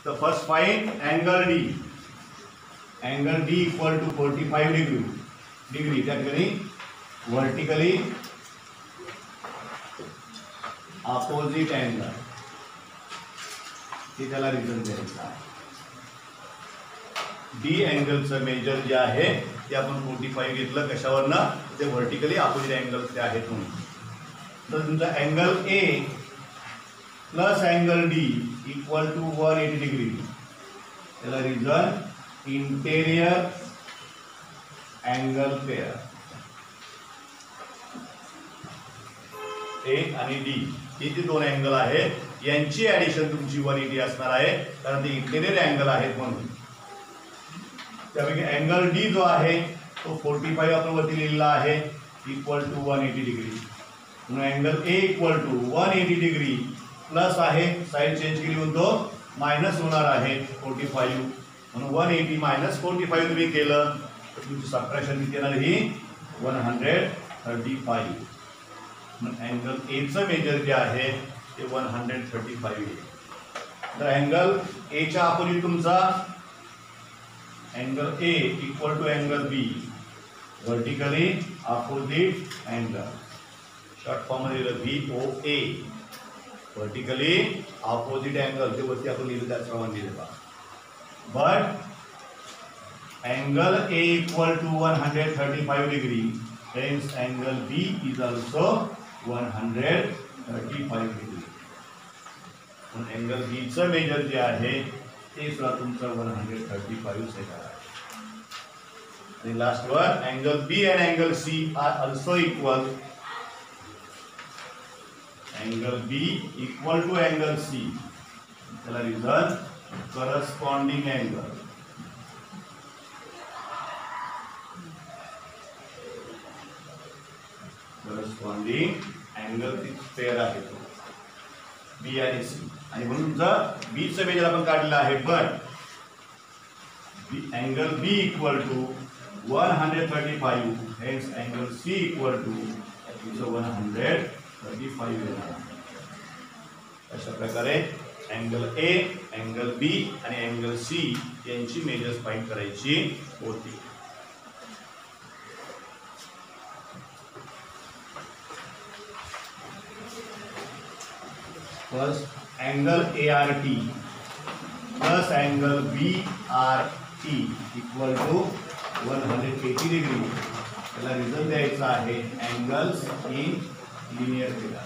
तर first find angle D. Angle D equal to 45 degree. त्या ठिकाणी व्हर्टिकली अपोजिट अँगल हे त्याला रिझन द्यायचं आहे. डी अँगलचं मेजर जे आहे ते आपण 45 घेतलं. कशावरनं? ते व्हर्टिकली अपोजिट अँगल ते आहेत म्हणून. तर तुमचा angle A plus angle D equal to 180 degree. त्याला reason interior angle pair. A आणि डी हे जे दोन अँगल आहेत यांची ऍडिशन तुमची 180 असणार आहे, कारण ते इंटेरियर अँगल आहेत म्हणून. त्यापैकी अँगल डी जो आहे तो 45 आपण वरती लिहिलेला आहे इक्वल टू 180 डिग्री. म्हणून angle A equal to 180 degree plus आहे, साईड चेंज केली म्हणतो मायनस होणार आहे 45. म्हणून 180 मायनस 45 तुम्ही केलं तर तुमची सबट्रॅक्शन किती येणार? ही 135. म्हणून अँगल एचं मेजर जे आहे ते 135 आहे. तर अँगल एच्या अपोजिट तुमचा angle A equal to angle B, vertically opposite angle. Short form मध्ये VOA, व्हर्टिकली अपोजिट अँगल. जे वरती आपण लिहिलं त्याचप्रमाणे लिहिलं. But angle A equal to 135 degree, hence angle B is also 135 degree. म्हणून अँगल बीचं मेजर जे आहे ते सुद्धा तुमचं 135 सेकंड आहे. आणि लास्ट वर angle B and angle C are also equal. Angle B equal to angle C, त्याला reason corresponding angle. Corresponding angle pair आहे तो बी आणि सी. आणि म्हणून तुमचं बीचं मेजर आपण काढलेलं आहे. But angle B equal to 135, hence angle C equal to 135 येणार. अशा प्रकारे अँगल ए, अँगल बी आणि अँगल सी यांची मेजर्स फाइंड करायची होती. First angle ART plus angle BRT equal to 180 degree. त्याला रिझन द्यायचं आहे अँगल्स इन लिनियर फिगर.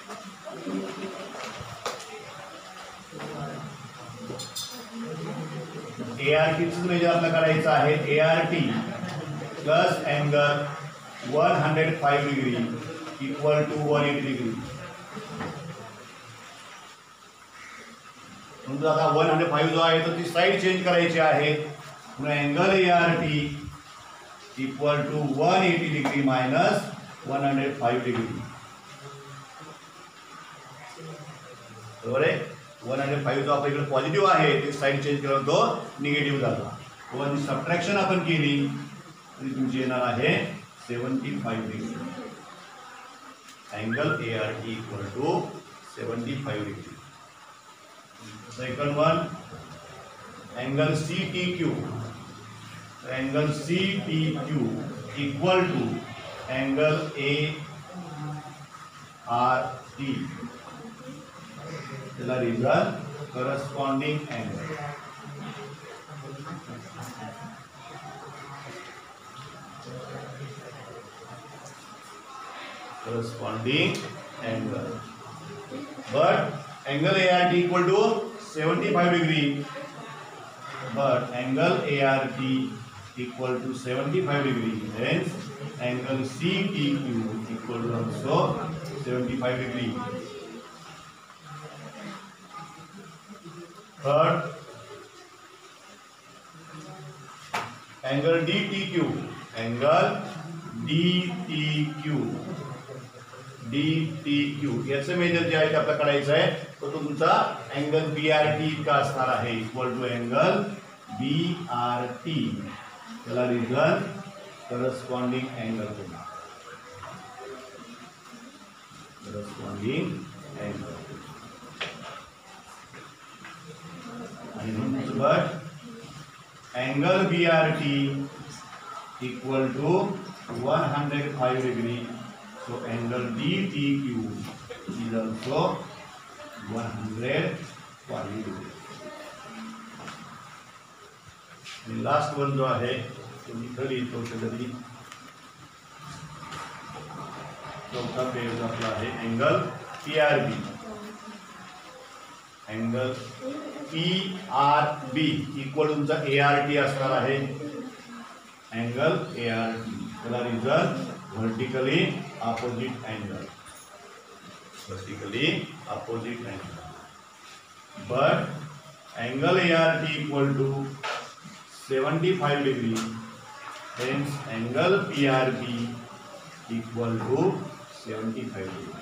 ARTचं मेजर आपल्याला काढायचं आहे. ART plus angle 105 degree equal to 180 degree. म्हणजे आता 105 जो आहे तर ती साईड चेंज करायची आहे. म्हणून angle ART equal to 180 degree minus 105 degree. बरोबर आहे. 105 जो आपल्या इकडे पॉझिटिव्ह आहे ते साईड चेंज केला तो निगेटिव्ह झाला. वन सबट्रॅक्शन आपण केली तरी तुमची येणार आहे 75 degree. Angle ART equal to 75 degree. Second one angle CTQ. Angle CTQ equal to angle ART. त्याला reason corresponding angle. Corresponding angle. But angle ART equal to 75 degree. But angle ART equal to 75 degree. Hence, angle CTQ equal to also 75 degree. Third, angle DTQ. Angle DTQ. DTQ याचं measure जे आहे ते आपल्याला काढायचं आहे. तो तुमचा angle BRT इतका असणार आहे इक्वल टू अँगल BRT. त्याला रिझन करस्पॉन्डिंग अँगल होणार. Corresponding angle. आणि but angle BRT equal to 105 degree. So angle DTQ is also 105 degree. आणि लास्ट वन जो आहे तो मी इथं लिहितो कधी चौथा पेज आपला आहे angle PRB. Angle PRB equal तुमचा ART असणार आहे. अँगल ART त्याला result vertically opposite angle. vertically opposite angle, but angle ART equal to 75 degree, hence angle PRB equal to 75 degree.